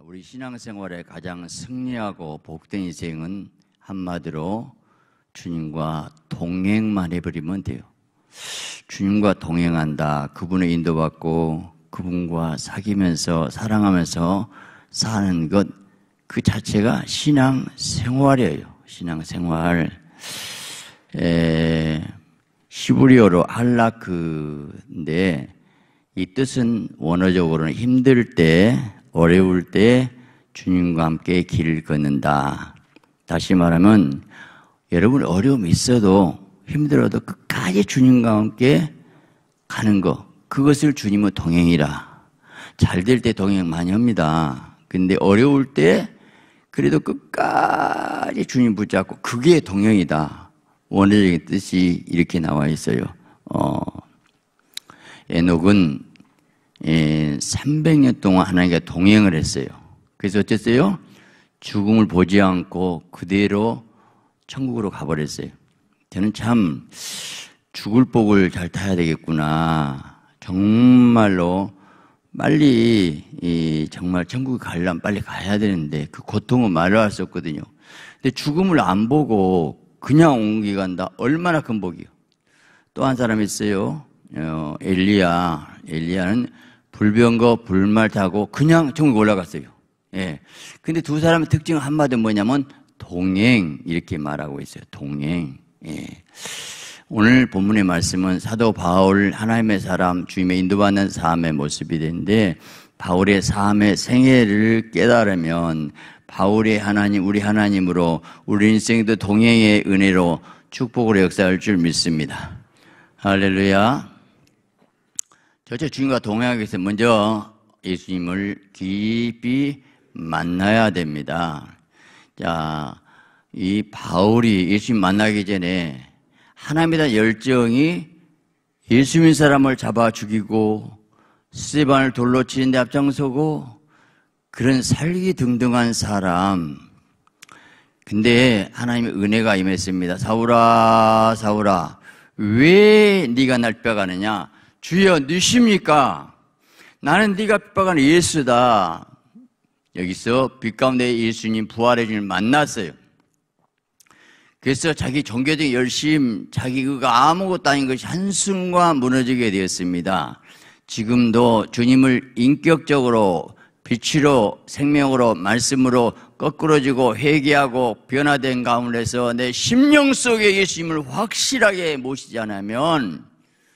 우리 신앙생활에 가장 승리하고 복된 인생은 한마디로 주님과 동행만 해버리면 돼요. 주님과 동행한다, 그분의 인도받고 그분과 사귀면서 사랑하면서 사는 것, 그 자체가 신앙생활이에요. 신앙생활. 히브리어로 할라크인데 이 뜻은 원어적으로는 힘들 때, 어려울 때 주님과 함께 길을 걷는다. 다시 말하면 여러분 어려움이 있어도 힘들어도 끝까지 주님과 함께 가는 것, 그것을 주님은 동행이라. 잘 될 때 동행 많이 합니다. 근데 어려울 때 그래도 끝까지 주님 붙잡고 그게 동행이다. 원어적인 뜻이 이렇게 나와 있어요. 에녹은 300년 동안 하나님과 동행을 했어요. 그래서 어쨌어요? 죽음을 보지 않고 그대로 천국으로 가버렸어요. 저는 참 죽을 복을 잘 타야 되겠구나. 정말로 빨리 정말 천국에 가려면 빨리 가야 되는데 그 고통은 말로 할 수 없거든요. 근데 죽음을 안 보고 그냥 옮기 간다. 얼마나 큰 복이요. 또 한 사람이 있어요. 엘리야는 불병거 불말 타고 그냥 천국에 올라갔어요. 예. 근데 두 사람의 특징 한마디 뭐냐면 동행, 이렇게 말하고 있어요. 동행. 예. 오늘 본문의 말씀은 사도 바울, 하나님의 사람, 주님의 인도받는 삶의 모습이 되는데, 바울의 삶의 생애를 깨달으면 바울의 하나님, 우리 하나님으로 우리 인생도 동행의 은혜로 축복으로 역사할 줄 믿습니다. 할렐루야. 저처 주님과 동행하기 위해서 먼저 예수님을 깊이 만나야 됩니다. 자, 이 바울이 예수님 만나기 전에 하나님에 대한 열정이 예수 믿는 사람을 잡아 죽이고 스데반을 돌로 치는 데 앞장서고 그런 살기 등등한 사람. 근데 하나님의 은혜가 임했습니다. 사울아, 사울아, 왜 네가 날 핍박하느냐? 주여, 누십니까? 나는 네가 핍박하는 예수다. 여기서 빛 가운데 예수님 부활의 주님을 만났어요. 그래서 자기 종교적인 열심, 자기 의가 아무것도 아닌 것이 한순간 무너지게 되었습니다. 지금도 주님을 인격적으로 빛으로, 생명으로, 말씀으로 거꾸러지고 회개하고 변화된 가운데서 내 심령 속에 예수님을 확실하게 모시지 않으면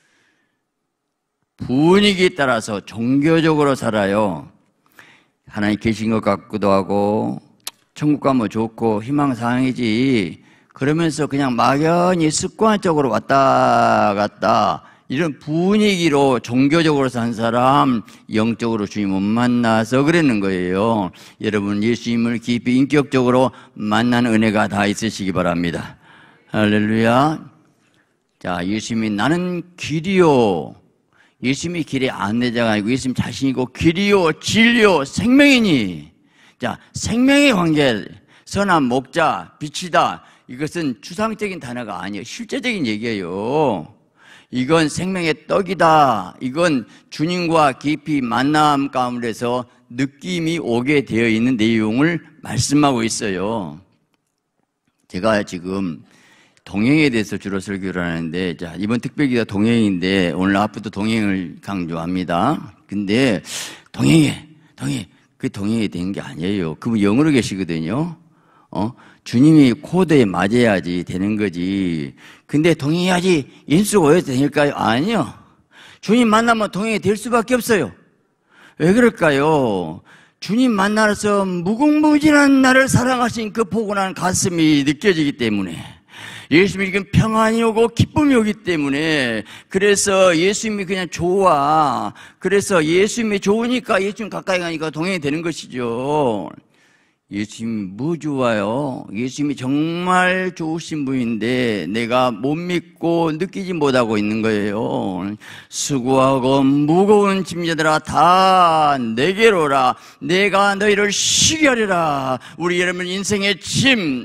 분위기에 따라서 종교적으로 살아요. 하나님 계신 것 같기도 하고 천국 가면 좋고 희망사항이지, 그러면서 그냥 막연히 습관적으로 왔다 갔다 이런 분위기로 종교적으로 산 사람, 영적으로 주님 못 만나서 그러는 거예요. 여러분 예수님을 깊이 인격적으로 만나는 은혜가 다 있으시기 바랍니다. 할렐루야. 자, 예수님이 나는 길이요, 예수님이 길의 안내자가 아니고 예수님 자신이고 길이요 진리요 생명이니. 자, 생명의 관계, 선한 목자, 빛이다. 이것은 추상적인 단어가 아니에요. 실제적인 얘기예요. 이건 생명의 떡이다. 이건 주님과 깊이 만남 가운데서 느낌이 오게 되어 있는 내용을 말씀하고 있어요. 제가 지금 동행에 대해서 주로 설교를 하는데, 자, 이번 특별기가 동행인데 오늘 앞부터 동행을 강조합니다. 근데 그 동행이 된 게 아니에요. 그분 영으로 계시거든요. 주님이 코드에 맞아야지 되는 거지. 근데 동행해야지 인수가 오해도 될까요? 아니요. 주님 만나면 동행이 될 수밖에 없어요. 왜 그럴까요? 주님 만나서 무궁무진한 나를 사랑하신 그 포근한 가슴이 느껴지기 때문에, 예수님이 지금 평안이 오고 기쁨이 오기 때문에, 그래서 예수님이 그냥 좋아. 그래서 예수님이 좋으니까 예수님 가까이 가니까 동행이 되는 것이죠. 예수님 뭐 좋아요? 예수님이 정말 좋으신 분인데 내가 못 믿고 느끼지 못하고 있는 거예요. 수고하고 무거운 짐자들아 다 내게로 오라. 내가 너희를 쉬게 하리라. 우리 여러분 인생의 짐,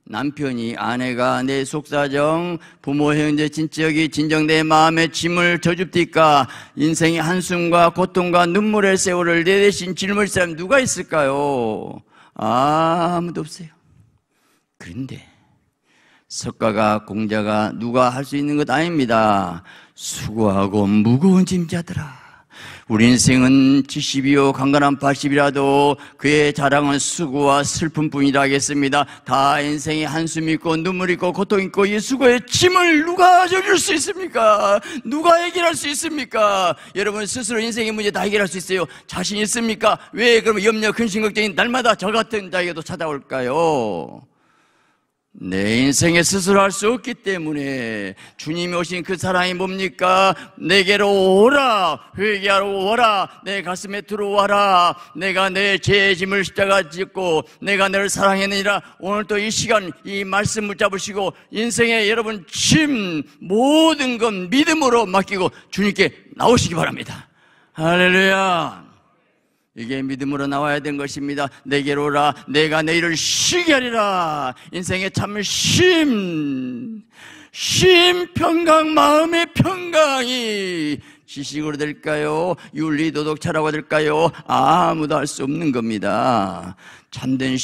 남편이, 아내가 내 속사정, 부모, 형제, 친척이 진정 내 마음의 짐을 져줍디까? 인생의 한숨과 고통과 눈물의 세월을 내 대신 짊을 사람 누가 있을까요? 아무도 없어요. 그런데 석가가, 공자가 누가 할 수 있는 것 아닙니다. 수고하고 무거운 짐자들아, 우리 인생은 70이요 강건한 80이라도 그의 자랑은 수고와 슬픔뿐이라 하겠습니다. 다 인생에 한숨 있고 눈물 있고 고통 있고 이 수고의 짐을 누가 져줄 수 있습니까? 누가 해결할 수 있습니까? 여러분 스스로 인생의 문제 다 해결할 수 있어요? 자신 있습니까? 왜 그러면 염려, 근심, 걱정이 날마다 저 같은 자에게도 찾아올까요? 내 인생에 스스로 할 수 없기 때문에 주님이 오신 그 사랑이 뭡니까? 내게로 오라, 회개하러 오라, 내 가슴에 들어와라. 내가 내 죄의 짐을 십자가 짓고 내가 너를 사랑했느니라. 오늘 또 이 시간 이 말씀 붙잡으시고 인생의 여러분 짐 모든 건 믿음으로 맡기고 주님께 나오시기 바랍니다. 할렐루야. 이게 믿음으로 나와야 된 것입니다. 내게로 오라, 내가 너희를 쉬게 하리라. 인생의 참 평강, 마음의 평강이 지식으로 될까요? 윤리, 도덕, 철학으로 될까요? 아무도 할 수 없는 겁니다. 참된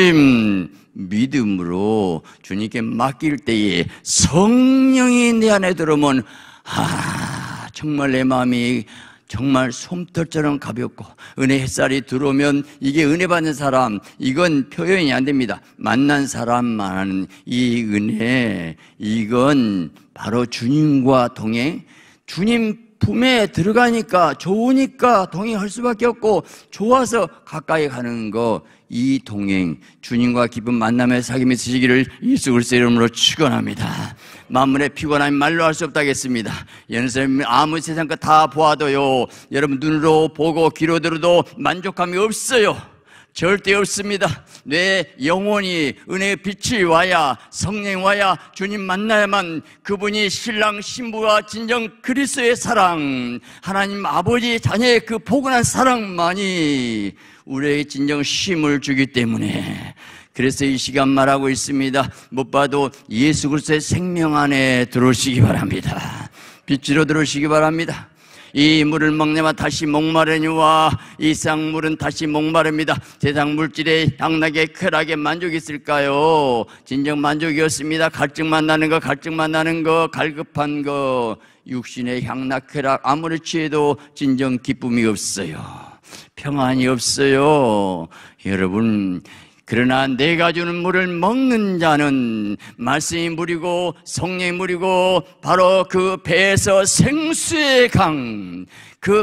믿음으로 주님께 맡길 때에 성령이 내 안에 들어오면 정말 내 마음이 정말 솜털처럼 가볍고 은혜 햇살이 들어오면 이게 은혜 받는 사람, 이건 표현이 안 됩니다. 만난 사람만 하는 이 은혜, 이건 바로 주님과 동행, 주님 품에 들어가니까 좋으니까 동행할 수밖에 없고 좋아서 가까이 가는 거, 이 동행, 주님과 깊은 만남의 사귐이 있으시기를 예수 그리스도의 이름으로 축원합니다. 만물의 피곤함이 말로 할 수 없다겠습니다. 여러분 아무 세상 것 다 보아도요, 여러분 눈으로 보고 귀로 들어도 만족함이 없어요. 절대 없습니다. 내 영혼이 은혜의 빛이 와야, 성령 와야, 주님 만나야만 그분이 신랑 신부와 진정 그리스도의 사랑, 하나님 아버지 자녀의 그 포근한 사랑만이 우리에게 진정 쉼을 주기 때문에, 그래서 이 시간 말하고 있습니다. 못 봐도 예수 그리스도의 생명 안에 들어오시기 바랍니다. 빛으로 들어오시기 바랍니다. 이 물을 먹내마 다시 목마르니와 이 쌍물은 다시 목마릅니다. 세상 물질에 향락에 쾌락에 만족이 있을까요? 진정 만족이었습니다. 갈증만 나는 거, 갈급한 거, 육신의 향락 쾌락 아무리 취해도 진정 기쁨이 없어요. 평안이 없어요. 여러분, 그러나 내가 주는 물을 먹는 자는 말씀이 물이고 성령이 물이고 바로 그 배에서 생수의 강, 그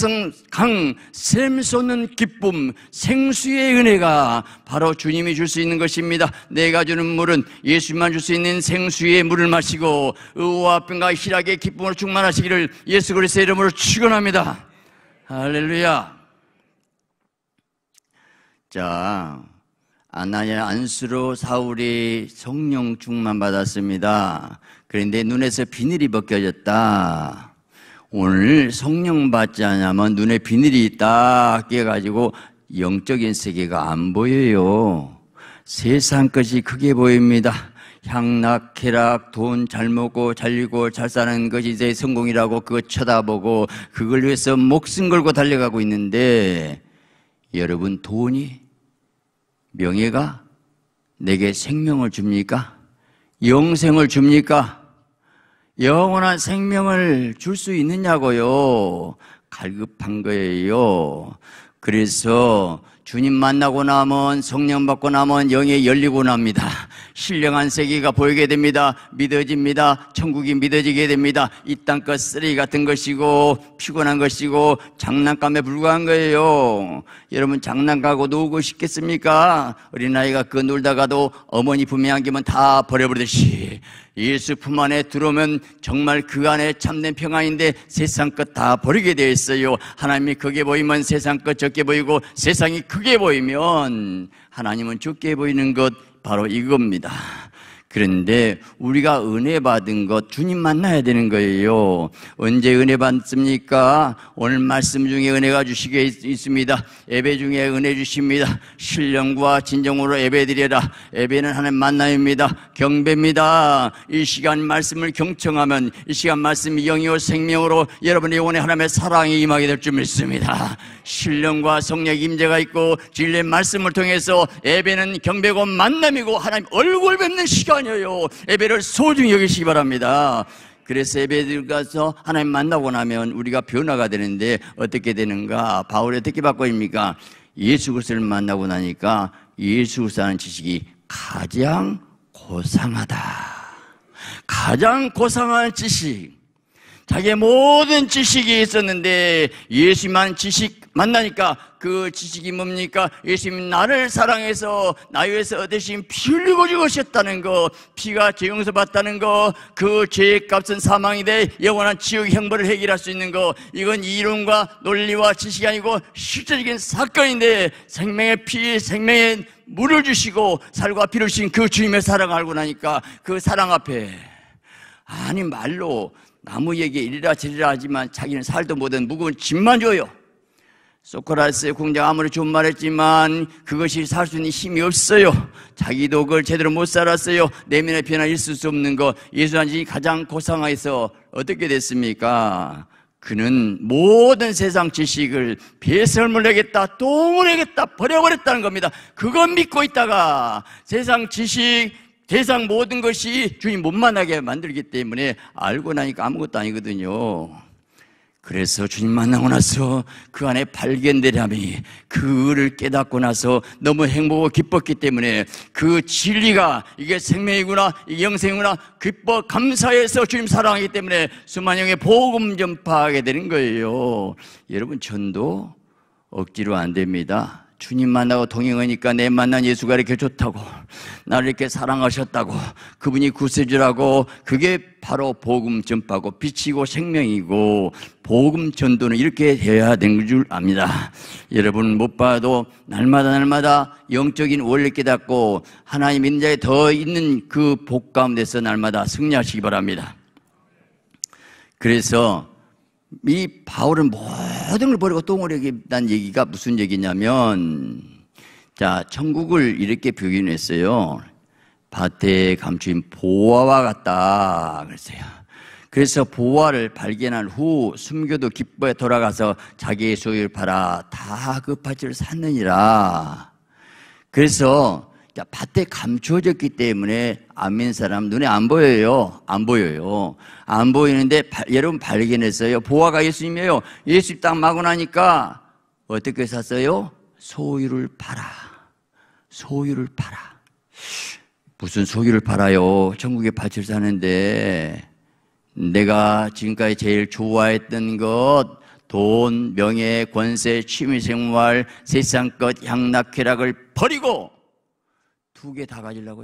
샘솟는 기쁨, 생수의 은혜가 바로 주님이 줄 수 있는 것입니다. 내가 주는 물은 예수님만 줄 수 있는 생수의 물을 마시고 의와 평과 희락의 기쁨으로 충만하시기를 예수 그리스도의 이름으로 축원합니다. 할렐루야. 자, 아나니아 안수로 사울이 성령 충만 받았습니다. 그런데 눈에서 비늘이 벗겨졌다. 오늘 성령 받지 않으면 눈에 비늘이 딱 끼어가지고 영적인 세계가 안 보여요. 세상 것이 크게 보입니다. 향락, 쾌락, 돈 잘 먹고 잘 일고 잘 사는 것이 이제 성공이라고 그거 쳐다보고 그걸 위해서 목숨 걸고 달려가고 있는데, 여러분 돈이, 명예가 내게 생명을 줍니까? 영생을 줍니까? 영원한 생명을 줄 수 있느냐고요? 갈급한 거예요. 그래서 주님 만나고 나면, 성령 받고 나면 영이 열리고 납니다. 신령한 세계가 보이게 됩니다. 믿어집니다. 천국이 믿어지게 됩니다. 이 땅것 쓰레기 같은 것이고 피곤한 것이고 장난감에 불과한 거예요. 여러분 장난가고 놀고 싶겠습니까? 어린아이가 그 놀다가도 어머니 품에 안기면 다 버려버리듯이 예수 품 안에 들어오면 정말 그 안에 참된 평안인데 세상 것 다 버리게 되어 있어요. 하나님이 크게 보이면 세상 것 적게 보이고 세상이 크게 보이면 하나님은 적게 보이는 것, 바로 이겁니다. 그런데 우리가 은혜 받은 것 주님 만나야 되는 거예요. 언제 은혜 받습니까? 오늘 말씀 중에 은혜가 주시게 있습니다. 예배 중에 은혜 주십니다. 신령과 진정으로 예배드려라. 예배는 하나님 만남입니다. 경배입니다. 이 시간 말씀을 경청하면 이 시간 말씀이 영이요 생명으로 여러분의 영혼에 하나님의 사랑이 임하게 될 줄 믿습니다. 신령과 성령 임재가 있고 진리의 말씀을 통해서 예배는 경배고 만남이고 하나님 얼굴 뵙는 시간이에요. 예배를 소중히 여기시기 바랍니다. 그래서 예배에 들어가서 하나님 만나고 나면 우리가 변화가 되는데 어떻게 되는가? 바울이 어떻게 바꿔입니까? 예수 그리스도를 만나고 나니까 예수 그리스도라는 지식이 가장 고상하다. 가장 고상한 지식. 자기의 모든 지식이 있었는데 예수만 지식 만나니까 그 지식이 뭡니까? 예수님이 나를 사랑해서 나 위해서 대신 피 흘리고 죽으셨다는 거, 피가 죄 용서받다는 거, 그 죄의 값은 사망이 돼 영원한 지옥의 형벌을 해결할 수 있는 거, 이건 이론과 논리와 지식이 아니고 실제적인 사건인데 생명의 피, 생명의 물을 주시고 살과 피를 주신 그 주님의 사랑을 알고 나니까 그 사랑 앞에 아니 말로 나무에게 이리라 저리라 하지만 자기는 살도 못한 무거운 짐만 줘요. 소크라테스의 공자가 아무리 좋은 말했지만 그것이 살 수 있는 힘이 없어요. 자기도 그걸 제대로 못 살았어요. 내면의 변화 있을 수 없는 거. 예수님이 가장 고상해서 어떻게 됐습니까? 그는 모든 세상 지식을 배설물 내겠다, 똥을 내겠다, 버려버렸다는 겁니다. 그거 믿고 있다가 세상 지식, 세상 모든 것이 주님 못 만나게 만들기 때문에 알고 나니까 아무것도 아니거든요. 그래서 주님 만나고 나서 그 안에 발견되려니 그 을을 깨닫고 나서 너무 행복하고 기뻤기 때문에 그 진리가 이게 생명이구나, 이게 영생이구나 기뻐 감사해서 주님 사랑하기 때문에 수만 영의 복음 전파하게 되는 거예요. 여러분 전도 억지로 안 됩니다. 주님 만나고 동행하니까 내 만난 예수가 이렇게 좋다고, 나를 이렇게 사랑하셨다고, 그분이 구세주라고, 그게 바로 복음 전파고 빛이고 생명이고, 복음 전도는 이렇게 해야 되는 줄 압니다. 여러분 못 봐도 날마다 영적인 원리 깨닫고 하나님 믿는 자에 더 있는 그 복 가운데서 날마다 승리하시기 바랍니다. 그래서 이 바울은 모든 걸 버리고 똥을 내겠다는 얘기가 무슨 얘기냐면, 자, 천국을 이렇게 표현했어요. 밭에 감추인 보화와 같다 그랬어요. 그래서 보화를 발견한 후 숨겨도 기뻐에 돌아가서 자기의 소유를 팔아 다 그 밭을 샀느니라. 그래서 밭에 감추어졌기 때문에 안 믿는 사람 눈에 안 보여요. 안 보여요. 안 보이는데 여러분 발견했어요. 보화가 예수님이에요. 예수님 딱 마구 나니까 어떻게 샀어요? 소유를 팔아. 소유를 팔아. 무슨 소유를 팔아요? 천국에 밭을 사는데 내가 지금까지 제일 좋아했던 것, 돈, 명예, 권세, 취미생활, 세상 것, 향락쾌락을 버리고 두 개 다 가지려고요?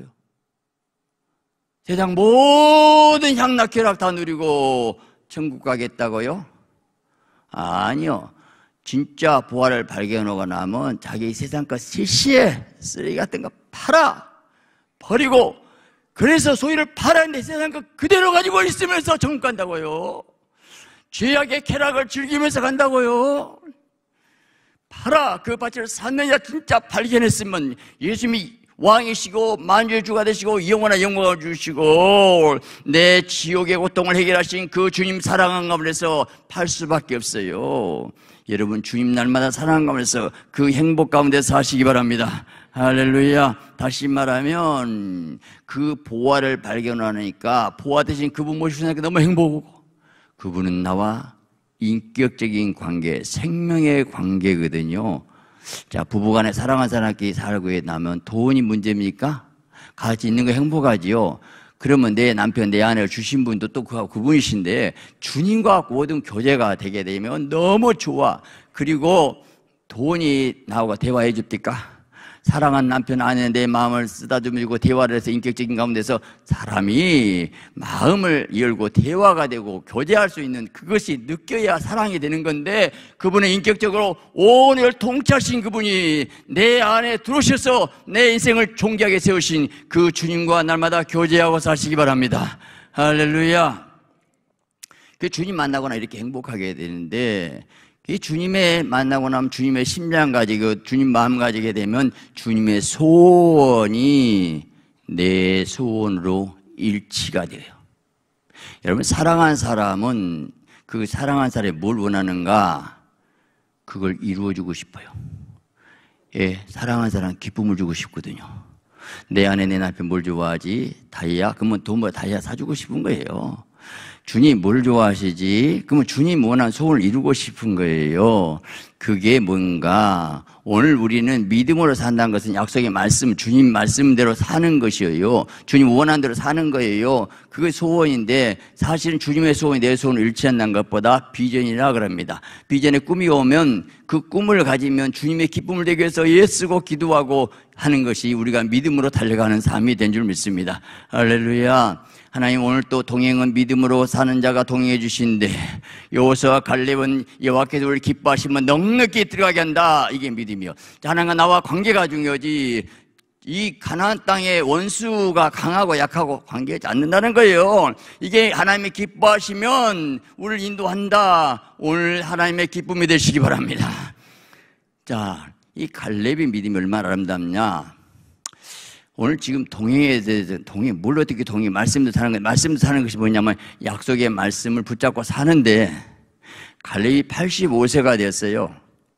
세상 모든 향락쾌락 다 누리고 천국 가겠다고요? 아니요. 진짜 보화를 발견하고 나면 자기 세상 것 시시해 쓰레기 같은 거 팔아 버리고, 그래서 소유를 팔았는데 세상 것 그대로 가지고 있으면서 천국 간다고요. 죄악의 쾌락을 즐기면서 간다고요. 팔아 그 밭을 샀느냐. 진짜 발견했으면 예수님이 왕이시고 만주의 주가 되시고 영원한 영광을 주시고 내 지옥의 고통을 해결하신 그 주님 사랑한 가운데서 팔 수밖에 없어요. 여러분 주님 날마다 사랑한 가운데서 그 행복 가운데서 사시기 바랍니다. 할렐루야. 다시 말하면 그 보화를 발견하니까 보화 대신 그분 모시니까 너무 행복하고, 그분은 나와 인격적인 관계, 생명의 관계거든요. 자, 부부간에 사랑하는 사람끼리 살고 나면 돈이 문제입니까? 같이 있는 거 행복하지요. 그러면 내 남편, 내 아내를 주신 분도 또 그분이신데 주님과 모든 교제가 되게 되면 너무 좋아. 그리고 돈이 나하고 대화해 줍니까? 사랑하는 남편 아내 내 마음을 쓰다듬고 대화를 해서 인격적인 가운데서 사람이 마음을 열고 대화가 되고 교제할 수 있는 그것이 느껴야 사랑이 되는 건데, 그분의 인격적으로 오늘 통치하신 그분이 내 안에 들어오셔서 내 인생을 존귀하게 세우신 그 주님과 날마다 교제하고 사시기 바랍니다. 할렐루야. 그 주님 만나거나 이렇게 행복하게 되는데, 이 주님의 만나고 나면 주님의 심장 가지고 주님 마음 가지게 되면 주님의 소원이 내 소원으로 일치가 돼요. 여러분, 사랑한 사람은 그 사랑한 사람이 뭘 원하는가? 그걸 이루어주고 싶어요. 예, 사랑한 사람은 기쁨을 주고 싶거든요. 내 안에 내 남편 뭘 좋아하지? 다이아? 그러면 돈 다이아 사주고 싶은 거예요. 주님 뭘 좋아하시지? 그러면 주님 원하는 소원을 이루고 싶은 거예요. 그게 뭔가, 오늘 우리는 믿음으로 산다는 것은 약속의 말씀, 주님 말씀대로 사는 것이에요. 주님 원하는 대로 사는 거예요. 그게 소원인데, 사실은 주님의 소원이 내 소원을 일치한다는 것보다 비전이라 그럽니다. 비전의 꿈이 오면 그 꿈을 가지면 주님의 기쁨을 되기 위해서 애쓰고 기도하고 하는 것이 우리가 믿음으로 달려가는 삶이 된 줄 믿습니다. 할렐루야. 하나님, 오늘 또 동행은 믿음으로 사는 자가 동행해 주시는데, 여호수아와 갈렙은 여호와께서 우리를 기뻐하시면 넉넉히 들어가게 한다. 이게 믿음이요. 하나님과 나와 관계가 중요하지, 이 가나안 땅의 원수가 강하고 약하고 관계하지 않는다는 거예요. 이게 하나님이 기뻐하시면 우리를 인도한다. 오늘 하나님의 기쁨이 되시기 바랍니다. 자, 이 갈렙의 믿음이 얼마나 아름답냐. 오늘 지금 동행에 대해서, 뭘 어떻게 동행, 말씀도 사는 거, 말씀도 사는 것이 뭐냐면 약속의 말씀을 붙잡고 사는데, 갈렙이 85세가 됐어요.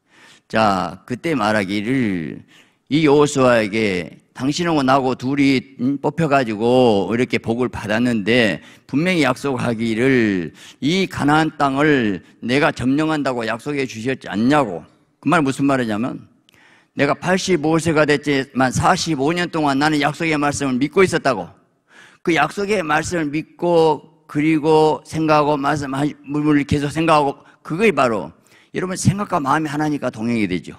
자, 그때 말하기를, 이 여호수아에게 당신하고 나하고 둘이 뽑혀가지고 이렇게 복을 받았는데, 분명히 약속하기를 이 가나안 땅을 내가 점령한다고 약속해 주셨지 않냐고. 그 말 무슨 말이냐면, 내가 85세가 됐지만 45년 동안 나는 약속의 말씀을 믿고 있었다고. 그 약속의 말씀을 믿고, 그리고 생각하고 말씀을 계속 생각하고, 그게 바로 여러분 생각과 마음이 하나니까 동행이 되죠.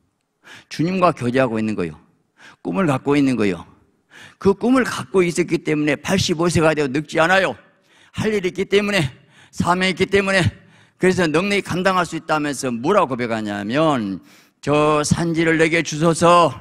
주님과 교제하고 있는 거요. 꿈을 갖고 있는 거요. 그 꿈을 갖고 있었기 때문에 85세가 되어 늙지 않아요. 할 일이 있기 때문에, 사명이 있기 때문에. 그래서 넉넉히 감당할 수 있다면서 뭐라고 고백하냐면, 저 산지를 내게 주소서.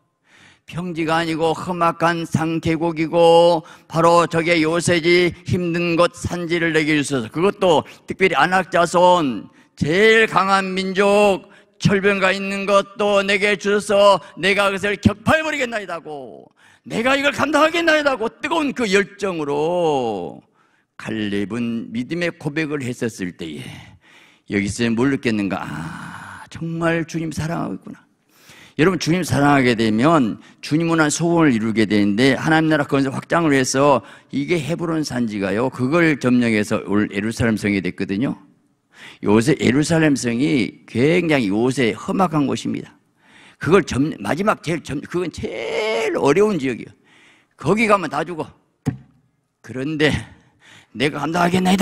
평지가 아니고 험악한 산계곡이고 바로 저게 요새지 힘든 곳 산지를 내게 주소서. 그것도 특별히 안악자손, 제일 강한 민족, 철병가 있는 것도 내게 주소서. 내가 그것을 격파해버리겠나이다고, 내가 이걸 감당하겠나이다고 뜨거운 그 열정으로 갈렙은 믿음의 고백을 했었을 때에 여기서 뭘 느꼈는가? 정말 주님 사랑하고 있구나. 여러분, 주님 사랑하게 되면 주님 원하는 소원을 이루게 되는데, 하나님 나라 건설 확장을 해서 이게 헤브론 산지가요, 그걸 점령해서 올 예루살렘 성이 됐거든요. 요새 예루살렘 성이 굉장히 요새 험악한 곳입니다. 그걸 마지막 그건 제일 어려운 지역이에요. 거기 가면 다 죽어. 그런데 내가 감당하겠나이다.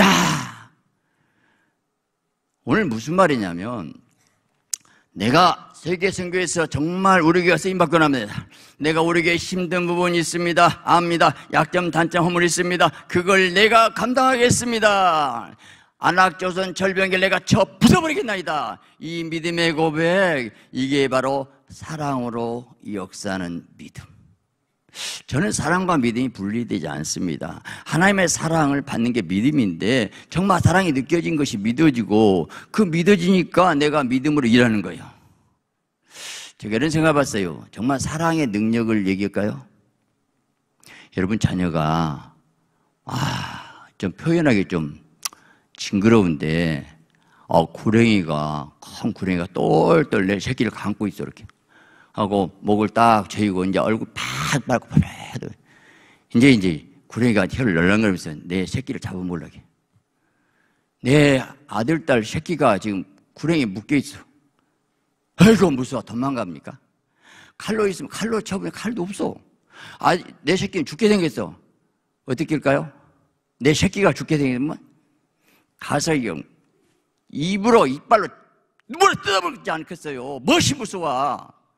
오늘 무슨 말이냐면, 내가 세계 선교에서 정말 우리 교회가 쓰임받고 납니다. 내가 우리 교회에 힘든 부분이 있습니다. 압니다. 약점, 단점, 허물이 있습니다. 그걸 내가 감당하겠습니다. 안악조선 절병을 내가 쳐 부숴버리겠나이다. 이 믿음의 고백, 이게 바로 사랑으로 역사하는 믿음. 저는 사랑과 믿음이 분리되지 않습니다. 하나님의 사랑을 받는 게 믿음인데, 정말 사랑이 느껴진 것이 믿어지고, 그 믿어지니까 내가 믿음으로 일하는 거예요. 제가 이런 생각 해봤어요. 정말 사랑의 능력을 얘기할까요? 여러분, 자녀가 좀 표현하기 좀 징그러운데, 구렁이가, 큰 구렁이가 똘똘 내 새끼를 감고 있어. 이렇게 하고 목을 딱 조이고 이제 얼굴 팍 밟고 해도 이제 구렁이가 혀를 널렁거리면서 내 새끼를 잡아먹으려고 해. 내 아들, 딸 새끼가 지금 구렁이에 묶여있어. 아이고 무서워. 도망갑니까? 칼로 있으면 칼로 쳐보면 칼도 없어. 내 새끼는 죽게 생겼어. 어떻게 할까요? 내 새끼가 죽게 생기면 가서 입으로, 이빨로 눈물을 뜯어버리지 않겠어요. 무엇이 무서워.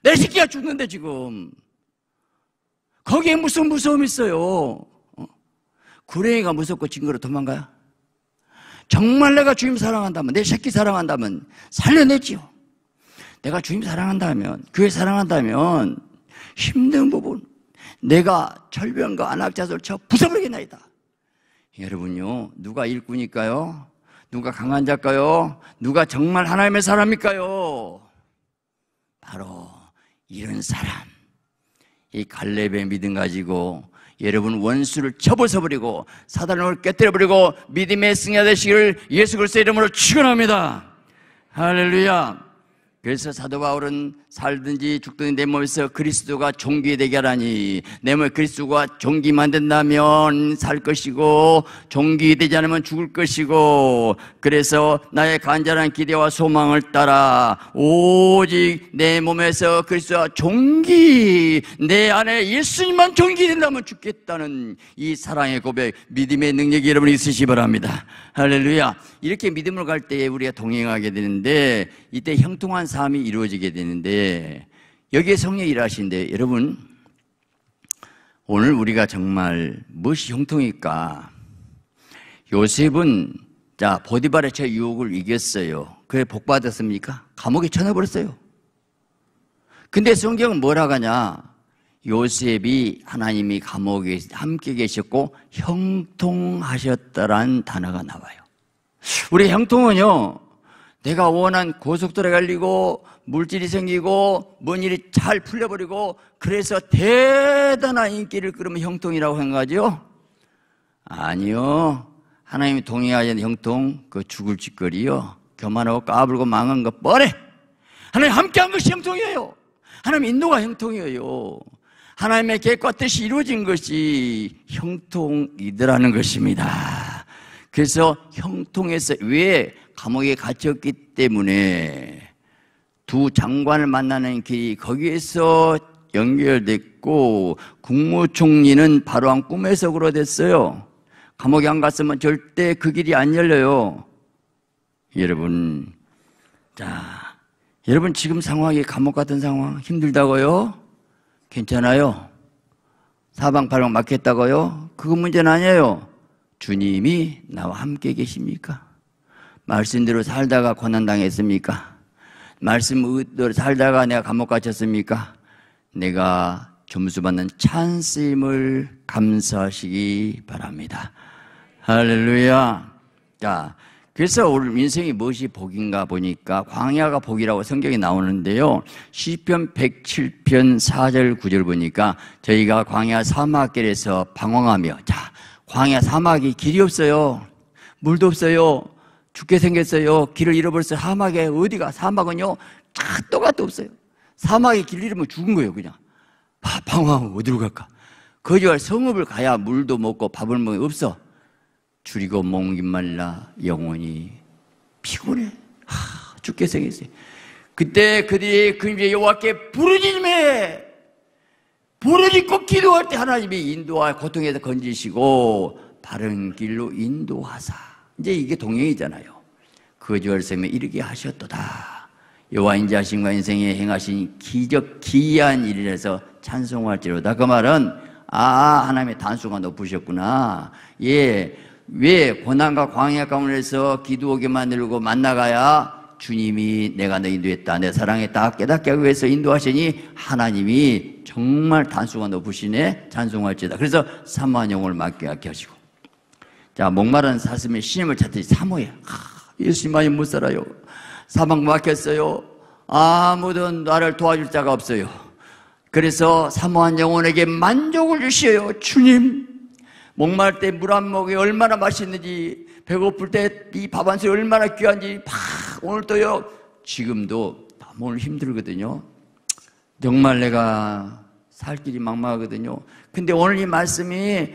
내 새끼가 죽는데 지금. 거기에 무슨 무서움이 있어요? 구렁이가 무섭고 징그러 도망가요? 정말 내가 주님 사랑한다면, 내 새끼 사랑한다면 살려내지요. 내가 주님 사랑한다면, 교회 사랑한다면 힘든 부분 내가 절병과 안악자소를 쳐 부숴버리겠나이다. 여러분요, 누가 일꾼일까요? 누가 강한 자일까요? 누가 정말 하나님의 사람일까요? 바로 이런 사람, 이 갈렙의 믿음 가지고 여러분 원수를 쳐부숴버리고 사단을 깨뜨려버리고 믿음의 승리가 되시기를 예수 그리스도의 이름으로 축원합니다. 할렐루야. 그래서 사도 바울은 살든지 죽든지 내 몸에서 그리스도가 존귀되게 하라니, 내 몸에 그리스도가 존귀만 된다면 살 것이고 존귀되지 않으면 죽을 것이고, 그래서 나의 간절한 기대와 소망을 따라 오직 내 몸에서 그리스도가 존귀, 내 안에 예수님만 존귀된다면 죽겠다는 이 사랑의 고백, 믿음의 능력이 여러분 있으시기 바랍니다. 할렐루야. 이렇게 믿음을 갈 때에 우리가 동행하게 되는데, 이때 형통한 삶이 이루어지게 되는데, 여기에 성령이 일하시는데, 여러분 오늘 우리가 정말 무엇이 형통일까? 요셉은 자 보디발의 제 유혹을 이겼어요. 그래 복 받았습니까? 감옥에 쳐넣어버렸어요. 근데 성경은 뭐라고 하냐? 요셉이 하나님이 감옥에 함께 계셨고 형통하셨다라는 단어가 나와요. 우리 형통은요, 내가 원한 고속도로에 갈리고 물질이 생기고 뭔 일이 잘 풀려버리고 그래서 대단한 인기를 끌으면 형통이라고 한 거죠? 아니요. 하나님이 동의하는 형통, 그 죽을 짓거리요, 교만하고 까불고 망한 거 뻔해. 하나님 함께한 것이 형통이에요. 하나님 인도가 형통이에요. 하나님의 계획과 뜻이 이루어진 것이 형통이더라는 것입니다. 그래서 형통에서, 왜? 감옥에 갇혔기 때문에 두 장관을 만나는 길이 거기에서 연결됐고, 국무총리는 바로한 꿈의 석으로 됐어요. 감옥에 안 갔으면 절대 그 길이 안 열려요. 여러분, 자, 여러분 지금 상황이 감옥 같은 상황 힘들다고요? 괜찮아요? 사방팔방 막혔다고요? 그거 문제는 아니에요. 주님이 나와 함께 계십니까? 말씀대로 살다가 고난당했습니까? 말씀대로 살다가 내가 감옥 갇혔습니까? 내가 점수 받는 찬스임을 감사하시기 바랍니다. 할렐루야. 자, 그래서 오늘 인생이 무엇이 복인가 보니까 광야가 복이라고 성경에 나오는데요, 시편 107편 4절 9절 보니까 저희가 광야 사막길에서 방황하며, 자, 광야 사막이 길이 없어요. 물도 없어요. 죽게 생겼어요. 길을 잃어버렸어요. 사막에 어디가? 사막은요 짝도 갓도 없어요. 사막에 길 잃으면 죽은 거예요. 그냥 방황하면 어디로 갈까? 거지와 성읍을 가야 물도 먹고 밥을 먹으면 없어. 줄이고 목이 말라 영원히 피곤해. 죽게 생겼어요. 그때 그들이 그 이제 여호와께 부르짖음에, 부르짖고 기도할 때 하나님이 인도와 고통에서 건지시고 바른 길로 인도하사, 이제 이게 동행이잖아요. 거주할셈에 이르게 하셨도다. 여호와 인자하심과 인생에 행하신 기적 기이한 일이라서 찬송할지로다. 그 말은 하나님의 단수가 높으셨구나. 예, 왜 고난과 광야 가운데서 기도하게 만들고 만나가야 주님이 내가 너 인도했다, 내 사랑했다 깨닫게 하기 위해서 인도하시니 하나님이 정말 단수가 높으시네. 찬송할지다. 그래서 사모한 영혼을 맡게 하시고, 자, 목마른 사슴이 신임을 찾듯이 사모해. 예수님만이 못 살아요. 사방 막혔어요. 아무도 나를 도와줄 자가 없어요. 그래서 사모한 영혼에게 만족을 주시어요. 주님, 목마를 때 물 한 모금이 얼마나 맛있는지, 배고플 때 이 밥 한 술 얼마나 귀한지, 오늘도요, 지금도 오늘 힘들거든요. 정말 내가 살 길이 막막하거든요. 근데 오늘 이 말씀이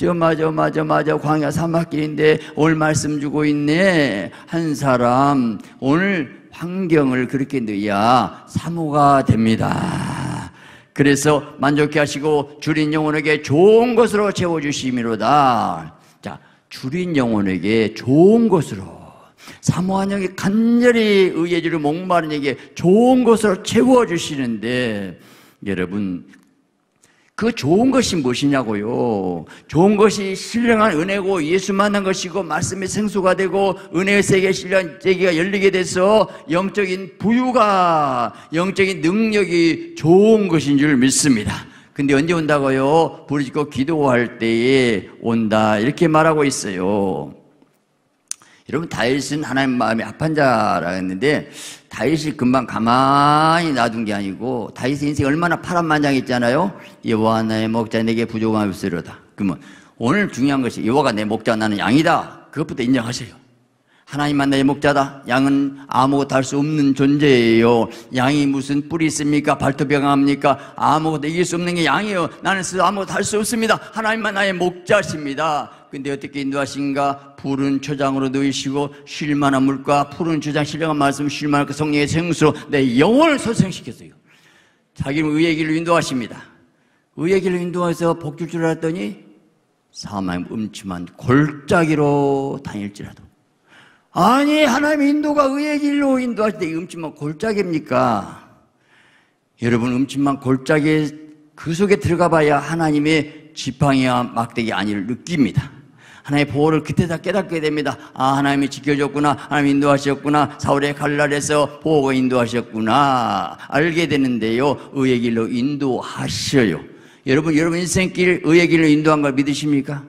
맞아 광야 사막길인데 오늘 말씀 주고 있네. 한 사람 오늘 환경을 그렇게 넣어야 사모가 됩니다. 그래서 만족해 하시고 줄인 영혼에게 좋은 것으로 채워주심이로다. 자, 줄인 영혼에게 좋은 것으로, 사모한 영이 간절히 의의 길을 목마른 에게 좋은 것으로 채워주시는데, 여러분, 그 좋은 것이 무엇이냐고요? 좋은 것이 신령한 은혜고 예수 만난 것이고 말씀의 생수가 되고 은혜의 세계 신령한 세계가 열리게 돼서 영적인 부유가, 영적인 능력이 좋은 것인 줄 믿습니다. 근데 언제 온다고요? 부르짖고 기도할 때에 온다, 이렇게 말하고 있어요. 여러분, 다윗은 하나님 마음이 합한 자라 했는데, 다윗이 금방 가만히 놔둔 게 아니고, 다윗의 인생이 얼마나 파란만장했잖아요. 여호와 나의 목자, 내게 부족함이 없으리로다. 그러면 오늘 중요한 것이 여호와가 내 목자, 나는 양이다, 그것부터 인정하세요. 하나님만 나의 목자다. 양은 아무것도 할 수 없는 존재예요. 양이 무슨 뿔이 있습니까? 발톱이 강합니까? 아무것도 이길 수 없는 게 양이에요. 나는 스스로 아무것도 할 수 없습니다. 하나님만 나의 목자십니다. 근데 어떻게 인도하신가? 푸른 초장으로 누이시고 쉴 만한 물과 푸른 초장, 신령한 말씀, 쉴 만한 그 성령의 생수로 내 영혼을 소생시켰어요. 자기는 의의 길로 인도하십니다. 의의 길로 인도해서 복 줄 줄 알았더니 사망의 음침한 골짜기로 다닐지라도. 아니, 하나님의 인도가 의의 길로 인도하실 때 이 음침한 골짜기입니까? 여러분, 음침한 골짜기 그 속에 들어가 봐야 하나님의 지팡이와 막대기 아니를 느낍니다. 하나님의 보호를 그때 다 깨닫게 됩니다. 아, 하나님이 지켜줬구나, 하나님이 인도하셨구나, 사울의 칼날에서 보호가 인도하셨구나, 알게 되는데요, 의의 길로 인도하셔요. 여러분 인생길 의의 길로 인도한 걸 믿으십니까?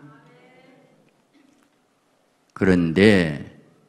그런데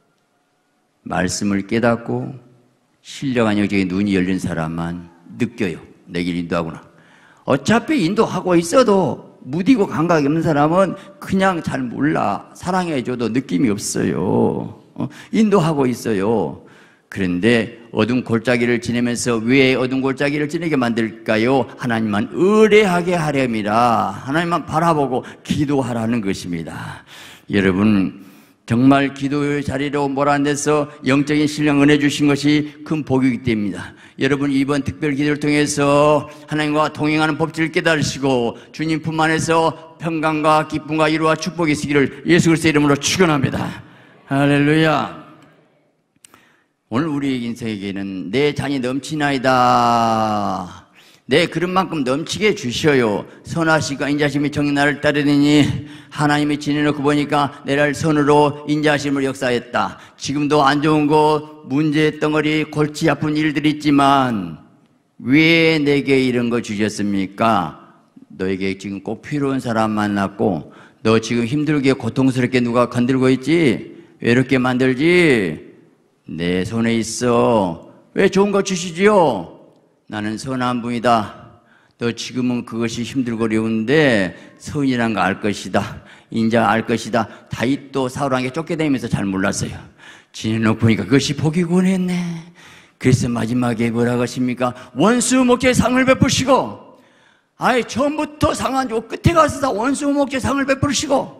말씀을 깨닫고 신령한 영적인 눈이 열린 사람만 느껴요. 내 길 인도하구나. 어차피 인도하고 있어도 무디고 감각이 없는 사람은 그냥 잘 몰라. 사랑해줘도 느낌이 없어요. 인도하고 있어요. 그런데 어둠 골짜기를 지내면서 왜 어둠 골짜기를 지내게 만들까요? 하나님만 의뢰하게 하렵니다. 하나님만 바라보고 기도하라는 것입니다. 여러분, 정말 기도의 자리로 몰아내서 영적인 신령 은혜 주신 것이 큰 복이기 때문입니다. 여러분, 이번 특별 기도를 통해서 하나님과 동행하는 법칙을 깨달으시고 주님 품 안에서 평강과 기쁨과 위로와 축복이 있기를 예수 그리스도의 이름으로 축원합니다. 할렐루야. 오늘 우리 인생에게는 내 잔이 넘치나이다. 내 그릇만큼 넘치게 주셔요. 선하시고 인자심이 정의 나를 따르느니 하나님이 지내놓고 보니까 내를 선으로 인자심을 역사했다. 지금도 안 좋은 거, 문제 덩어리, 골치 아픈 일들이 있지만 왜 내게 이런 거 주셨습니까? 너에게 지금 꼭 필요한 사람 만났고 너 지금 힘들게 고통스럽게 누가 건들고 있지? 외롭게 만들지? 내 손에 있어. 왜 좋은 거 주시지요? 나는 선한 분이다. 너 지금은 그것이 힘들고 어려운데 선이란 거 알 것이다. 인자 알 것이다. 다윗도 사울에게 쫓겨다니면서 잘 몰랐어요. 지내놓고 보니까 그것이 복이곤 했네. 그래서 마지막에 뭐라고 하십니까? 원수 목자의 상을 베푸시고, 아예 처음부터 상 안 주고 끝에 가서 다 원수 목자의 상을 베푸시고,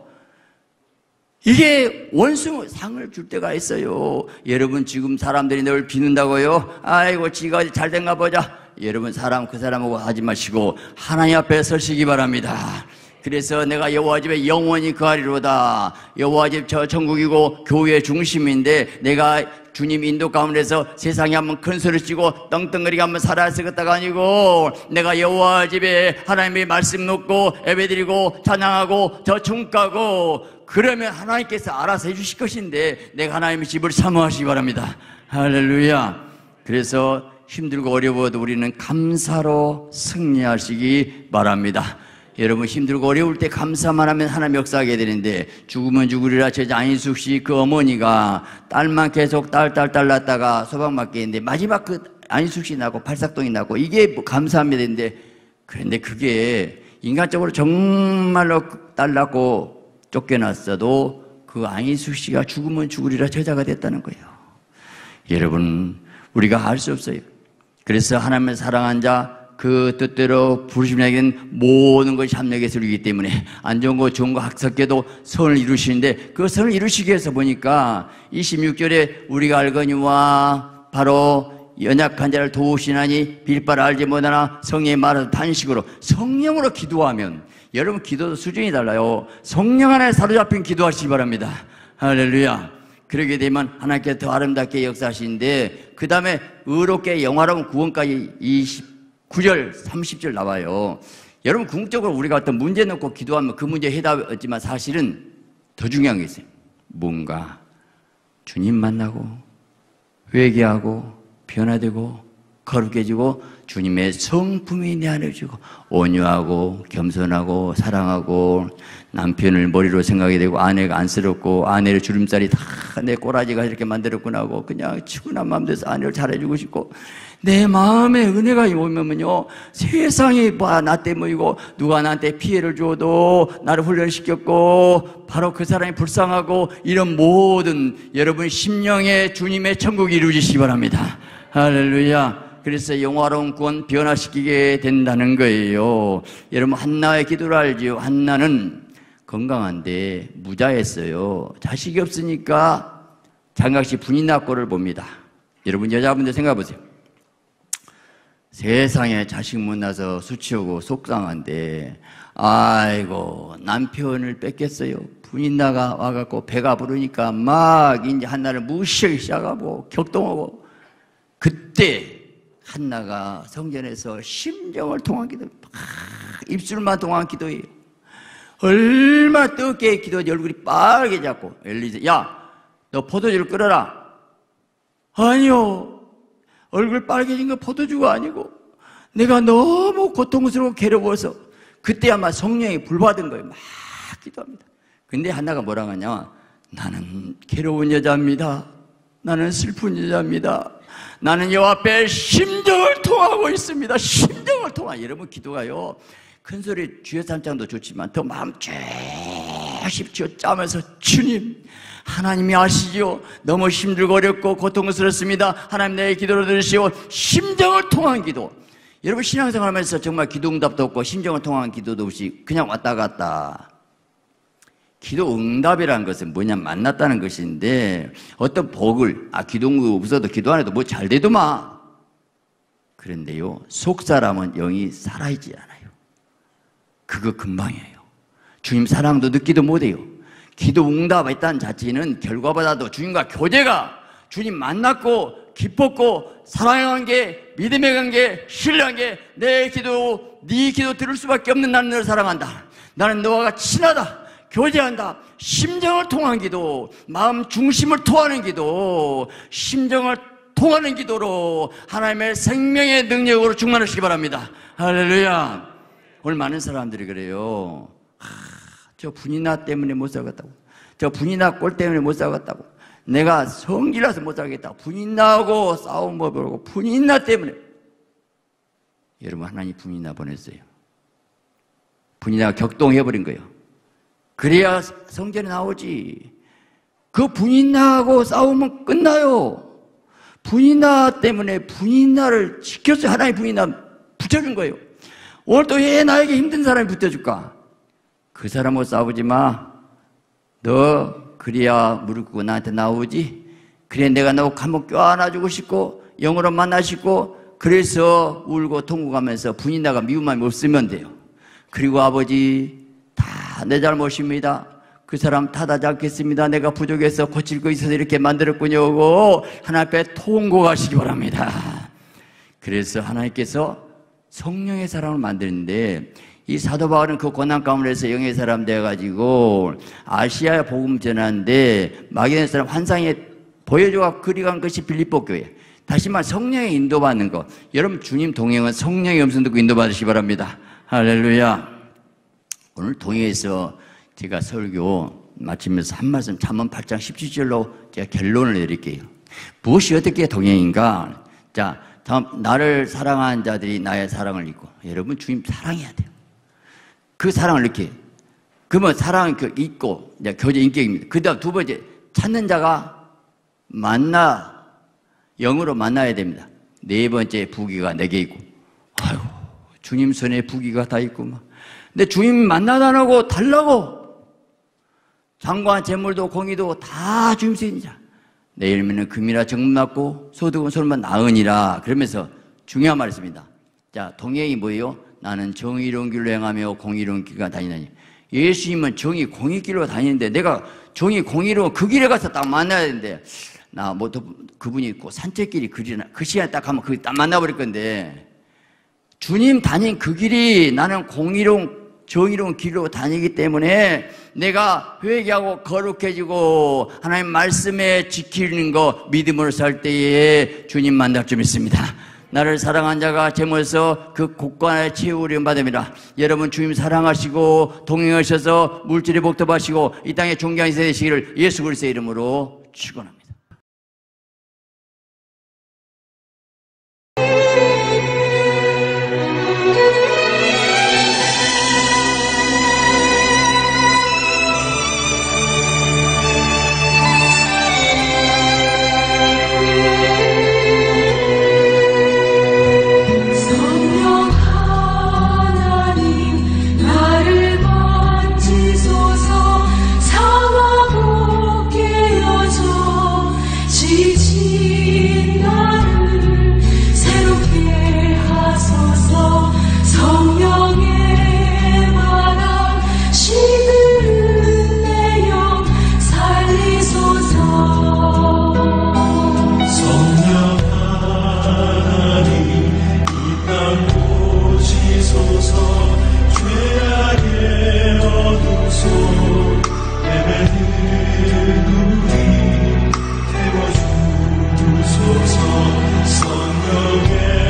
이게 원수 상을 줄 때가 있어요. 여러분, 지금 사람들이 널 비는다고요? 아이고, 지가 잘 된가 보자. 여러분, 그 사람하고 하지 마시고 하나님 앞에 서시기 바랍니다. 그래서 내가 여호와 집에 영원히 거하리로다. 여호와 집 저 천국이고 교회의 중심인데 내가 주님 인도 가운데서 세상에 한번 큰 소리 치고 떵떵거리게 한번 살아야 쓰겠다가 아니고, 내가 여호와 집에 하나님의 말씀 놓고 예배드리고 찬양하고 저 천국 가고, 그러면 하나님께서 알아서 해주실 것인데 내가 하나님의 집을 사모하시기 바랍니다. 할렐루야. 그래서 힘들고 어려워도 우리는 감사로 승리하시기 바랍니다. 여러분, 힘들고 어려울 때 감사만 하면 하나님 역사하게 되는데, 죽으면 죽으리라 제자 안인숙 씨 그 어머니가 딸만 계속 딸 낳다가 소방 맞게 했는데 마지막 그 안인숙 씨 낳고 팔삭동이 낳고 이게 뭐 감사하면 되는데, 그런데 그게 인간적으로 정말로 딸 낳고 쫓겨났어도 그 안인숙 씨가 죽으면 죽으리라 제자가 됐다는 거예요. 여러분, 우리가 알 수 없어요. 그래서 하나님을 사랑한 자 그 뜻대로 부르심에게는 모든 것이 합력해서 이루기 때문에 안 좋은 거 좋은 거 섞여도 선을 이루시는데, 그 선을 이루시기 위해서 보니까 26절에 우리가 알거니와 바로 연약한 자를 도우시나니 빌바를 알지 못하나 성령의 말을 탄식으로, 성령으로 기도하면, 여러분 기도도 수준이 달라요. 성령 안에 사로잡힌 기도하시기 바랍니다. 할렐루야. 그러게 되면 하나님께서 더 아름답게 역사하시는데, 그 다음에 의롭게 영화로운 구원까지 29절, 30절 나와요. 여러분, 궁극적으로 우리가 어떤 문제 놓고 기도하면 그 문제 해답이 없지만 사실은 더 중요한 게 있어요. 뭔가 주님 만나고 회개하고 변화되고 거룩해지고 주님의 성품이 내 안에 주고 온유하고 겸손하고 사랑하고 남편을 머리로 생각이 되고 아내가 안쓰럽고 아내를 주름살이 다 내 꼬라지가 이렇게 만들었구나 하고 그냥 치고난 마음 돼서 아내를 잘해주고 싶고 내 마음에 은혜가 오면요 세상이 나 때문이고 누가 나한테 피해를 줘도 나를 훈련시켰고 바로 그 사람이 불쌍하고 이런 모든 여러분 심령의 주님의 천국이 이루어지시기 바랍니다. 할렐루야. 그래서 영화로운 구원 변화시키게 된다는 거예요. 여러분 한나의 기도를 알지요. 한나는 건강한데 무자했어요. 자식이 없으니까 장각시 분인낙고를 봅니다. 여러분 여자분들 생각해 보세요. 세상에 자식 못 낳아서 수치오고 속상한데 아이고 남편을 뺏겼어요. 분인나가 와갖고 배가 부르니까 막 이제 한나를 무시하기 시작하고 격동하고 그때 한나가 성전에서 심정을 통한 기도, 입술만 통한 기도예요. 얼마나 뜨겁게 기도하지 얼굴이 빨개 잡고 엘리자, 야, 너 포도주를 끓여라. 아니요, 얼굴 빨개진 건 포도주가 아니고 내가 너무 고통스럽고 괴로워서 그때 아마 성령이 불받은 거예요. 막 기도합니다. 근데 한나가 뭐라고 하냐? 나는 괴로운 여자입니다. 나는 슬픈 여자입니다. 나는 여호와 앞에 심정을 통하고 있습니다. 심정을 통하. 여러분 기도가요 큰 소리 주여 삼장도 좋지만 더 마음 조심 쥐어짜면서 주님 하나님이 아시지요. 너무 힘들고 어렵고 고통스럽습니다. 하나님 내 기도를 들으시오. 심정을 통한 기도. 여러분 신앙생활하면서 정말 기도응답도 없고 심정을 통한 기도도 없이 그냥 왔다 갔다. 기도응답이라는 것은 뭐냐 만났다는 것인데 어떤 복을 기도 없어도 기도 안 해도 뭐 잘 되도 마. 그런데요 속사람은 영이 살아있지 않아요. 그거 금방이에요. 주님 사랑도 느끼도 못해요. 기도응답했다는 자체는 결과보다도 주님과 교제가 주님 만났고 기뻤고 사랑의 관계, 믿음의 관계, 신뢰한 게 내 기도, 네 기도 들을 수밖에 없는 나는 너를 사랑한다. 나는 너와 친하다. 교제한다. 심정을 통한 기도, 마음 중심을 토하는 기도, 심정을 통하는 기도로 하나님의 생명의 능력으로 충만하시기 바랍니다. 할렐루야. 오늘 많은 사람들이 그래요. 저 분이나 때문에 못 살겠다고. 저 분이나 꼴 때문에 못 살겠다고. 내가 성질나서 못 살겠다. 분이나하고 싸움 법이고 분이나 때문에. 여러분 하나님 분이나 보냈어요. 분이나가 격동해버린 거예요. 그래야 성전에 나오지. 그 분이나하고 싸우면 끝나요. 분이나 때문에 분이나를 지켜서 하나님 분이나 붙여준 거예요. 오늘 또 왜 나에게 힘든 사람이 붙여줄까? 그 사람하고 싸우지 마. 너 그래야 무릎 꿇고 나한테 나오지. 그래 내가 너 한번 껴안아주고 싶고 영으로 만나시고 그래서 울고 통곡하면서 분이나가 미움함이 없으면 돼요. 그리고 아버지 다 내 잘못입니다. 그 사람 탓하지 않겠습니다. 내가 부족해서 고칠 거 있어서 이렇게 만들었군요 하고 하나님 앞에 통곡하시기 바랍니다. 그래서 하나님께서 성령의 사람을 만드는데 이 사도 바울은 그 고난 가운데서 영의 사람 되어가지고 아시아에 복음 전하는데 마게도냐 사람 환상에 보여줘가 그리간 것이 빌립보 교회. 다시 말 성령의 인도받는 것. 여러분 주님 동행은 성령의 음성 듣고 인도받으시기 바랍니다. 할렐루야. 오늘 동해에서 제가 설교 마치면서 한 말씀 잠언 8장 17절로 제가 결론을 내릴게요. 무엇이 어떻게 동행인가? 자, 다음 나를 사랑하는 자들이 나의 사랑을 잊고. 여러분 주님 사랑해야 돼요. 그 사랑을 이렇게. 그러면 사랑은 잊고 이제 교제 인격입니다. 그다음 두 번째 찾는 자가 영으로 만나야 됩니다. 네 번째 부귀가 내게 있고. 아유 주님 손에 부귀가 다 있구만. 근데 주님 만나다라고 달라고 장관 재물도 공의도 다 주님 손이자. 내일면은 금이라 정금 낳고 소득은 솔만 나으니라. 그러면서 중요한 말이 있습니다. 자 동행이 뭐예요? 나는 정의로운 길로 행하며 공의로운 길과 다니나니. 예수님은 정의 공의길로 다니는데 내가 정의 공의로 그 길에 가서 딱 만나야 되는데 나 뭐 그분이 있고 산책길이 그 시간에 딱 가면 딱 만나버릴 건데 주님 다닌 그 길이 나는 공의로운 정의로운 길로 다니기 때문에 내가 회개하고 거룩해지고 하나님 말씀에 지키는 거 믿음으로 살 때에 주님 만날 줄 믿습니다. 나를 사랑한 자가 제물에서 그 곳간에 채우려 받음이라. 여러분 주님 사랑하시고 동행하셔서 물질의 복도 받으시고 이 땅에 존귀한 인생 되시기를 예수 그리스도의 이름으로 축원합니다. 성령의